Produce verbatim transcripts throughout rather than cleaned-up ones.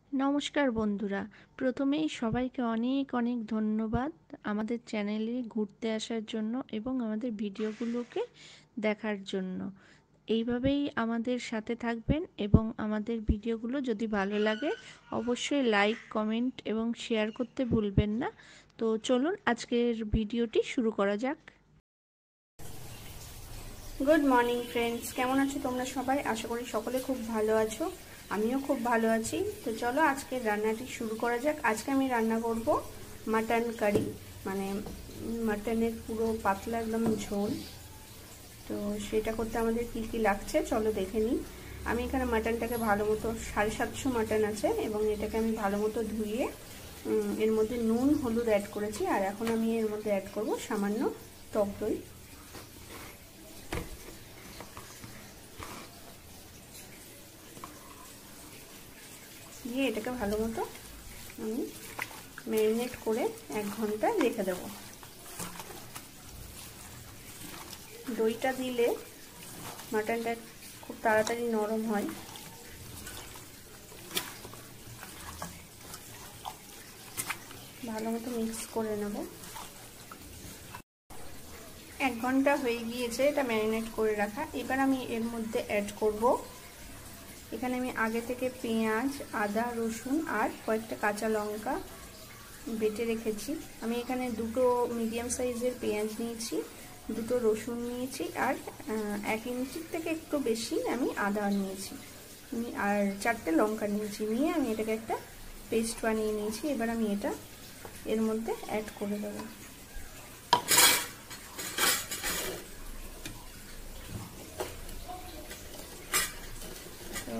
নমস্কার বন্ধুরা, প্রথমেই সবাইকে অনেক অনেক ধন্যবাদ আমাদের চ্যানেলে ঘুরতে আসার জন্য এবং আমাদের ভিডিওগুলোকে দেখার জন্য। এইভাবেই আমাদের সাথে থাকবেন এবং আমাদের ভিডিওগুলো যদি ভালো লাগে অবশ্যই লাইক, কমেন্ট এবং শেয়ার করতে ভুলবেন না। তো চলুন আজকের ভিডিওটি শুরু করা যাক। গুড মর্নিং ফ্রেন্ডস, কেমন আছো তোমরা সবাই? আশা করি সকলে খুব ভালো আছো, আমিও খুব ভালো আছি। তো চলো আজকে রান্নাটি শুরু করা যাক। আজকে আমি রান্না করব মাটন কারি, মানে মাটনের পুরো পাতলা একদম ঝোল। তো সেটা করতে আমাদের কি কি লাগছে চলো দেখে নিই। আমি এখানে মাটনটাকে ভালো মতো, সাড়ে সাতশো মাটন আছে এবং এটাকে আমি ভালো মতো ধুয়ে এর মধ্যে নুন হলুদ অ্যাড করেছি। আর এখন আমি এর মধ্যে অ্যাড করব সামান্য টক দই। দিয়ে এটাকে ভালো মতো আমি ম্যারিনেট করে এক ঘন্টা রেখে দেব। দইটা দিলে মাটনটা খুব তাড়াতাড়ি নরম হয়। ভালো মতো মিক্স করে নেব। এক ঘন্টা হয়ে গিয়েছে এটা ম্যারিনেট করে রাখা। এবার আমি এর মধ্যে অ্যাড করব, এখানে আমি আগে থেকে পেঁয়াজ, আদা, রসুন আর কয়েকটা কাঁচা লঙ্কা বেটে রেখেছি। আমি এখানে দুটো মিডিয়াম সাইজের পেঁয়াজ নিয়েছি, দুটো রসুন নিয়েছি আর এক ইঞ্চির থেকে একটু বেশি আমি আদা নিয়েছি আর চারটে লঙ্কা নিয়েছি। নিয়ে আমি এটাকে একটা পেস্ট বানিয়ে নিয়েছি। এবার আমি এটা এর মধ্যে অ্যাড করে দেবো। তো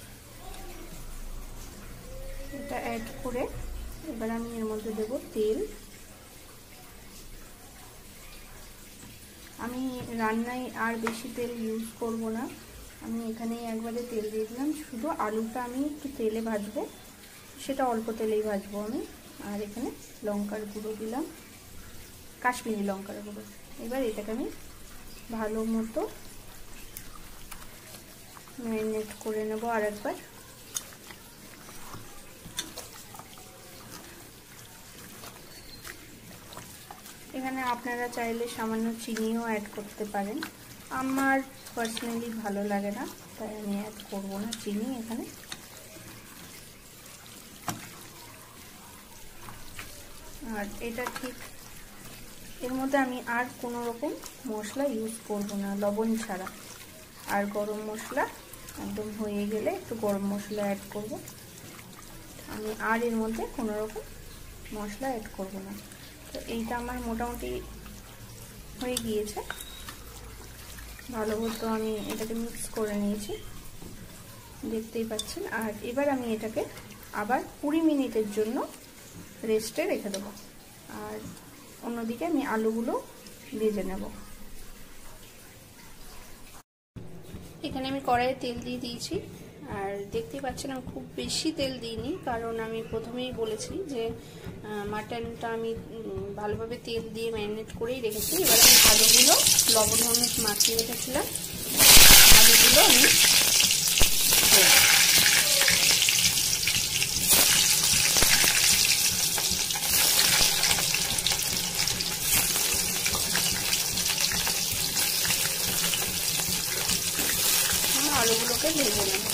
এটা অ্যাড করে এবার আমি এর মধ্যে দেব তেল। আমি রান্নায় আর বেশি তেল ইউজ করব না, আমি এখানেই একবারে তেল দিয়ে দিলাম। শুধু আলুটা আমি একটু তেলে ভাজবো, সেটা অল্প তেলেই ভাজবো আমি। আর এখানে লঙ্কার গুঁড়ো দিলাম, কাশ্মীরি লঙ্কার গুঁড়ো। এবার এটাকে আমি ভালো মতো ম্যারিনেট করে নেব আর একবার। এখানে আপনারা চাইলে সামান্য চিনিও অ্যাড করতে পারেন, আমার পার্সোনালি ভালো লাগে না তাই আমি অ্যাড করব না চিনি এখানে। আর এটা ঠিক এর মধ্যে আমি আর কোনো রকম মশলা ইউজ করব না, লবণ ছাড়া। আর গরম মশলা একদম হয়ে গেলে একটু গরম মশলা অ্যাড করব। আমি আর এর মধ্যে কোনো রকম মশলা অ্যাড করব না। তো এইটা আমার মোটামুটি হয়ে গিয়েছে, ভালো মতো আমি এটাকে মিক্স করে নিয়েছি, দেখতেই পাচ্ছেন। আর এবার আমি এটাকে আবার কুড়ি মিনিটের জন্য রেস্টে রেখে দেবো। আর অন্যদিকে আমি আলুগুলো ভেজে নেব। এখানে আমি কড়াইয়ে তেল দিয়ে দিয়েছি আর দেখতেই পাচ্ছেন আমি খুব বেশি তেল দিইনি, কারণ আমি প্রথমেই বলেছি যে মাটনটা আমি ভালোভাবে তেল দিয়ে ম্যারিনেট করেই রেখেছি। এবার আমি আলুগুলো লবণ হলুদ মাখিয়ে রেখেছিলাম, আলুগুলো আমি আলুগুলোকে ভেজে নেব।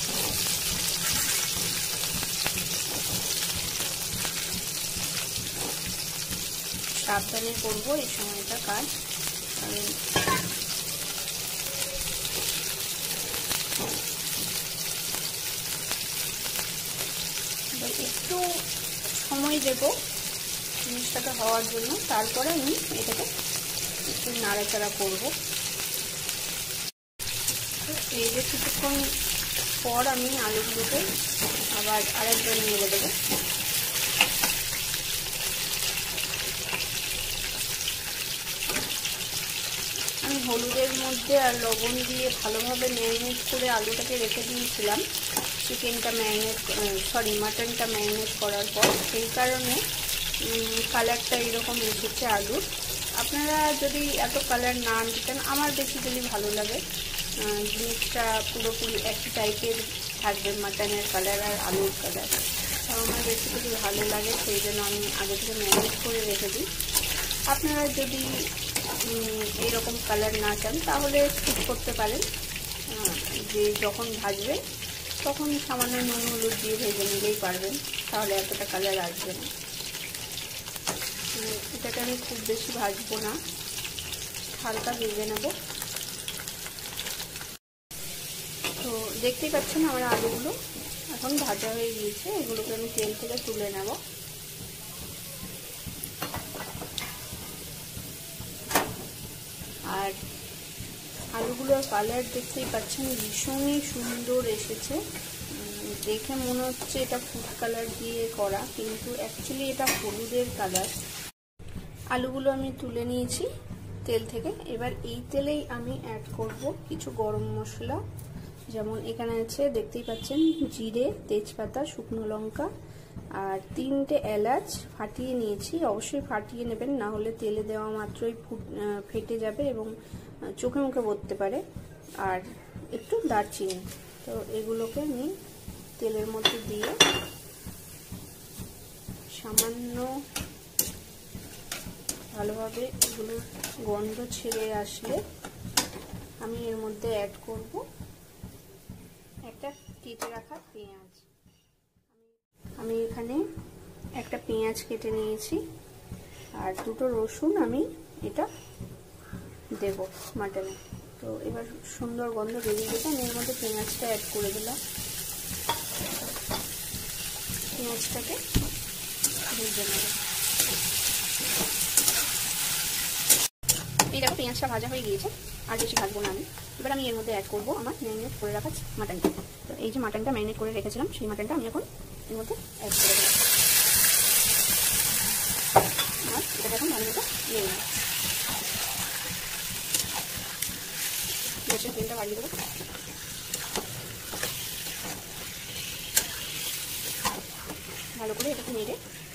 সাবধানে করবো এই সময়টা কাজ। একটু সময় দেব জিনিসটাকে হওয়ার জন্য, তারপরে আমি এটাকে একটু নাড়াচাড়া করবো। এই যে কিছুক্ষণ পর আমি আলুগুলোকে আবার আরেকবার নেড়ে দেবো। আমি হলুদের মধ্যে আর লবণ দিয়ে ভালোভাবে ম্যারিনেট করে আলুটাকে রেখে দিয়েছিলাম চিকেনটা ম্যারিনেট সরি মাটনটা ম্যারিনেট করার পর, সেই কারণে কালারটা এরকম এসেছে আলুর। আপনারা যদি এত কালার না দিতেন, আমার বেসিক্যালি ভালো লাগে জিনিসটা পুরোপুরি একই টাইপের থাকবে মাটনের কালার আর আলুর কালার। তো আমার রেসিপিটি ভালো লাগে সেই জন্য আমি আগে থেকে ম্যারিনেট করে রেখে দিই। আপনারা যদি এইরকম কালার না চান তাহলে স্কিপ করতে পারেন, যে যখন ভাজবেন তখন সামান্য নুন হলুদ দিয়ে ভেজে নিলেই পারবেন, তাহলে এতটা কালার আসবে না। এটাকে আমি খুব বেশি ভাজবো না, হালকা ভেজে নেব। তো দেখতেই পাচ্ছেন আমার আলুগুলো এখন ভাজা হয়ে গিয়েছে, এগুলোকে আমি তেল থেকে তুলে নেব। আর আলুগুলোর কালার দেখতেই পাচ্ছেন ভীষণই সুন্দর এসেছে, দেখে মনে হচ্ছে এটা ফুড কালার দিয়ে করা, কিন্তু অ্যাকচুয়ালি এটা হলুদের কালার। আলুগুলো আমি তুলে নিয়েছি তেল থেকে। এবার এই তেলেই আমি অ্যাড করব কিছু গরম মশলা, যেমন এখানে আছে দেখতেই পাচ্ছেন জিরে, তেজপাতা, শুকনো লঙ্কা আর তিনটে এলাচ ফাটিয়ে নিয়েছি। অবশ্যই ফাটিয়ে নেবেন, না হলে তেলে দেওয়া মাত্রই ফেটে যাবে এবং চোখে মুখে পড়তে পারে। আর একটু দারচিনি। তো এগুলোকে আমি তেলের মধ্যে দিয়ে সামান্য ভালোভাবে এগুলোর গন্ধ ছেড়ে আসলে আমি এর মধ্যে অ্যাড করব একটা কেটে রাখা পেঁয়াজ। আমি এখানে একটা পেঁয়াজ কেটে নিয়েছি আর দুটো রসুন আমি এটা দেব মাটনে। তো এবার সুন্দর গন্ধ বেরিয়ে গেছে, আমি এর মধ্যে পেঁয়াজটা অ্যাড করে দিলাম। পেঁয়াজটাকে ভেজে নেব। এই দেখো পেঁয়াজটা ভাজা হয়ে গিয়েছে, আর বেশি ভাজবো না আমি। এবার আমি এর মধ্যে অ্যাড করবো আমার ম্যারিনেট করে রাখা মাটনটা। তো এই যে মাটনটা ম্যারিনেট করে রেখেছিলাম সেই মাটনটা আমি এখন এর মধ্যে অ্যাড করে দেবো। আর এটাকে এখন ভালো মতো নিয়ে নেব। গ্যাসের ফ্লেমটা বাড়িয়ে দেবো। ভালো করে এটাকে নেড়ে,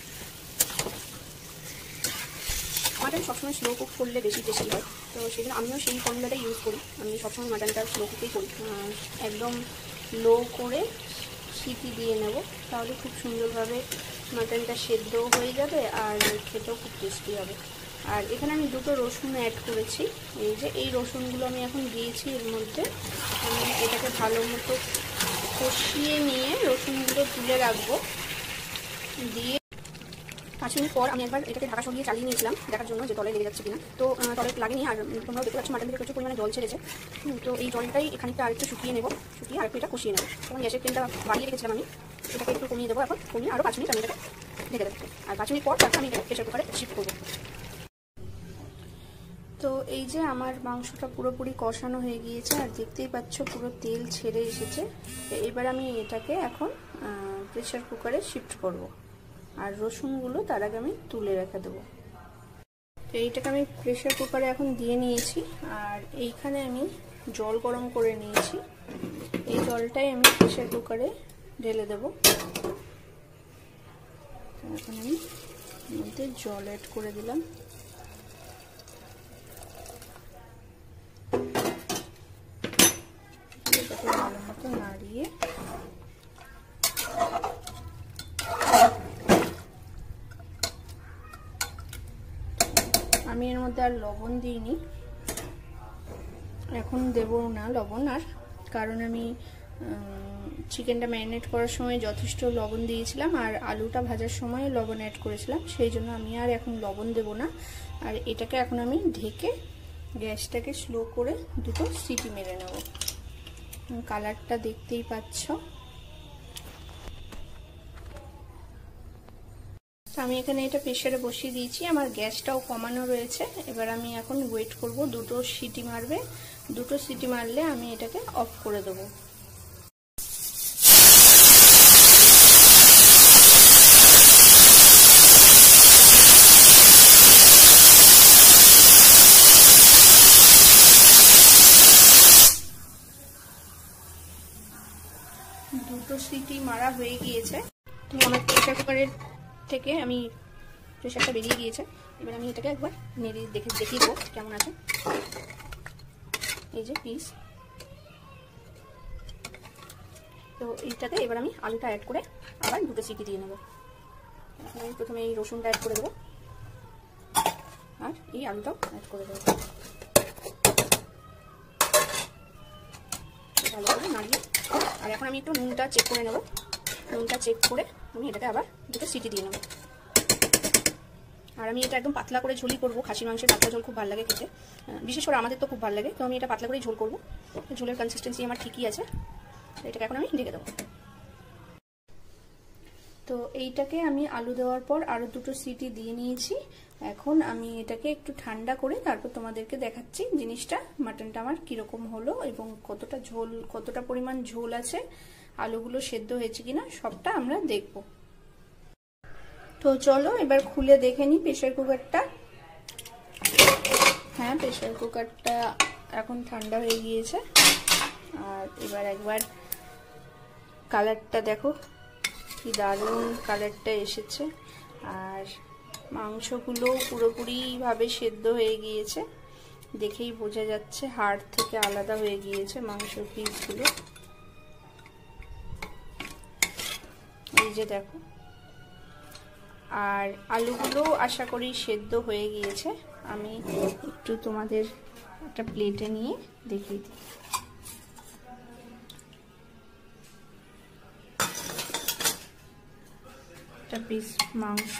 মাটন সবসময় স্লো কুক করলে বেশি টেস্টি হয়, তো সেই জন্য আমিও সেই ফর্মুলাটাই ইউজ করি। আমি সবসময় মাটনটা স্লো কুকেই করি, একদম লো করে সিটি দিয়ে নেব, তাহলে খুব সুন্দরভাবে মাটনটা সেদ্ধও হয়ে যাবে আর খেতেও খুব টেস্টি হবে। আর এখানে আমি দুটো রসুন অ্যাড করেছি, এই যে এই রসুনগুলো আমি এখন দিয়েছি এর মধ্যে। আমি এটাকে ভালো মতো কষিয়ে নিয়ে রসুনগুলো তুলে রাখবো। দিয়ে পাঁচ মিনিট পর আমি একবার এটাকে ঢাকা সরিয়ে চালিয়ে নিয়েছিলাম দেখার জন্য যে তলে লেগে যাচ্ছে কিনা। তো তলে লাগেনি, আর তোমরা দেখতে পাচ্ছ মাটন থেকে প্রচুর পরিমাণে জল ছেড়েছে। তো এই জলটাই এখানটা আরেকটু শুকিয়ে নেবো, শুকিয়ে আরেকটু এটা কষিয়ে নেবো। তখন গ্যাসের ফ্লেমটা বাড়িয়ে রেখেছিলাম আমি, এটাকে একটু কমিয়ে দেবো। এখন কমিয়ে আরও পাঁচ মিনিট আমি এটাকে ঢেকে দেবো। আর পাঁচ মিনিট পর তারপর আমি এটাকে প্রেশার কুকারে শিফট করবো। তো এই যে আমার মাংসটা পুরোপুরি কষানো হয়ে গিয়েছে, আর দেখতেই পাচ্ছ পুরো তেল ছেড়ে এসেছে। এবার আমি এটাকে এখন প্রেশার কুকারে শিফট করব, আর রসুনগুলো তার আগে আমি তুলে রেখে দেবো। তো এইটাকে আমি প্রেশার কুকারে এখন দিয়ে নিয়েছি, আর এইখানে আমি জল গরম করে নিয়েছি। এই জলটাই আমি প্রেশার কুকারে ঢেলে দেবো। এখন আমি মধ্যে জল অ্যাড করে দিলাম। এটাকে ভালো মতো নাড়িয়ে আমি এর মধ্যে আর লবণ দিইনি, এখন দেব না লবণ আর, কারণ আমি চিকেনটা ম্যারিনেট করার সময় যথেষ্ট লবণ দিয়েছিলাম আর আলুটা ভাজার সময় লবণ অ্যাড করেছিলাম, সেই জন্য আমি আর এখন লবণ দেব না। আর এটাকে এখন আমি ঢেকে গ্যাসটাকে স্লো করে দুটো সিটি মেরে নেব। কালারটা দেখতেই পাচ্ছ। আমি এখানে এটা প্রেসারে বসিয়ে দিয়েছি, আমার গ্যাসটাও কমানো রয়েছে। এবার আমি এখন ওয়েট করব, দুটো সিটি মারবে, দুটো সিটি মারলে আমি এটাকে অফ করে দেব। দুটো সিটি মারা হয়ে গিয়েছে, তো আমার প্রেসার কুকারের থেকে আমি প্রেসারটা বেরিয়ে গিয়েছে। এবার আমি এটাকে একবার নেড়ে দেখে দেখিয়ে দেবো কেমন আছে। এই যে পিস, তো এইটাতে এবার আমি আলুটা অ্যাড করে আবার দুটো সিটি দিয়ে নেব। আমি প্রথমে এই রসুনটা অ্যাড করে দেবো আর এই আলুটাও অ্যাড করে দেবো, ভালো করে নাড়িয়ে। আর এখন আমি একটু নুনটা চেক করে নেব, নুনটা চেক করে আমি এটাকে আবার দুটো সিটি দিয়ে নেব। আর আমি এটা একদম পাতলা করে ঝোলই করবো, খাসির মাংসের পাতলা ঝোল খুব ভালো লাগে খেতে, বিশেষ করে আমাদের তো খুব ভালো লাগে, তো আমি এটা পাতলা করেই ঝোল করবো। ঝোলের কনসিস্টেন্সি আমার ঠিকই আছে, এটাকে এখন আমি ঢেকে দেবো। তো এইটাকে আমি আলু দেওয়ার পর আরও দুটো সিটি দিয়ে নিয়েছি। এখন আমি এটাকে একটু ঠান্ডা করে তারপর তোমাদেরকে দেখাচ্ছি জিনিসটা, মাটনটা আমার কীরকম হলো এবং কতটা ঝোল, কতটা পরিমাণ ঝোল আছে, আলুগুলো সেদ্ধ হয়েছে কিনা সবটা আমরা দেখব। তো চলো এবার খুলে দেখে নিই প্রেসার কুকারটা। হ্যাঁ, প্রেসার কুকারটা এখন ঠান্ডা হয়ে গিয়েছে। আর এবার একবার কালারটা দেখো, কি দারুণ কালারটা এসেছে। আর মাংসগুলো পুরোপুরিভাবে সেদ্ধ হয়ে গিয়েছে, দেখেই বোঝা যাচ্ছে হাড় থেকে আলাদা হয়ে গিয়েছে মাংসের পিসগুলো। এই যে দেখো, আর আলুগুলো আশা করি সেদ্ধ হয়ে গিয়েছে। আমি একটু তোমাদের একটা প্লেটে নিয়ে দেখিয়ে দিই। একটা পিস মাংস,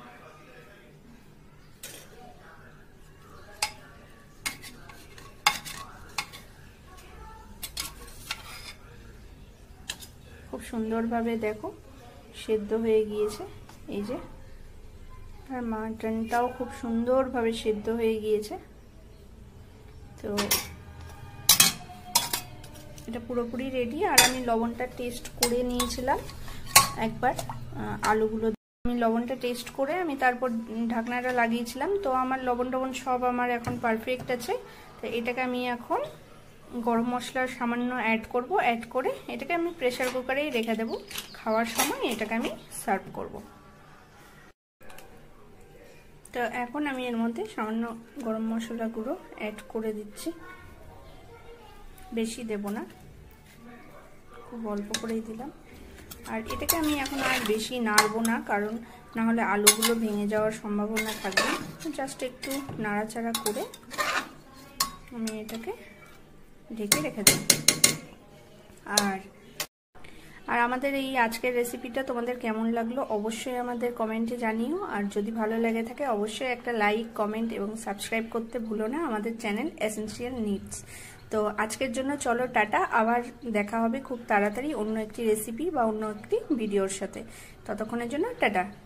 খুব সুন্দরভাবে দেখো সেদ্ধ হয়ে গিয়েছে। এই যে, আর মাটনটাও খুব সুন্দরভাবে সেদ্ধ হয়ে গিয়েছে। তো এটা পুরোপুরি রেডি। আর আমি লবণটা টেস্ট করে নিয়েছিলাম একবার, আলুগুলো আমি লবণটা টেস্ট করে আমি তারপর ঢাকনাটা লাগিয়েছিলাম। তো আমার লবণ টবণ সব আমার এখন পারফেক্ট আছে। তো এটাকে আমি এখন গরম মশলার সামান্য অ্যাড করব, অ্যাড করে এটাকে আমি প্রেসার কুকারেই রেখে দেব। খাওয়ার সময় এটাকে আমি সার্ভ করব। তো এখন আমি এর মধ্যে সামান্য গরম মশলা গুঁড়ো অ্যাড করে দিচ্ছি, বেশি দেব না, খুব অল্প করেই দিলাম। আর এটাকে আমি এখন আর বেশি নাড়বো না, কারণ না হলে আলুগুলো ভেঙে যাওয়ার সম্ভাবনা থাকবে। জাস্ট একটু নাড়াচাড়া করে আমি এটাকে ঢেকে রেখে দেব। আর আর আমাদের এই আজকের রেসিপিটা তোমাদের কেমন লাগলো অবশ্যই আমাদের কমেন্টে জানিও। আর যদি ভালো লেগে থাকে অবশ্যই একটা লাইক, কমেন্ট এবং সাবস্ক্রাইব করতে ভুলো না আমাদের চ্যানেল এসেনশিয়াল নিডস। তো আজকের জন্য চলো টাটা, আবার দেখা হবে খুব তাড়াতাড়ি অন্য একটি রেসিপি বা অন্য একটি ভিডিওর সাথে। ততক্ষণের জন্য টাটা।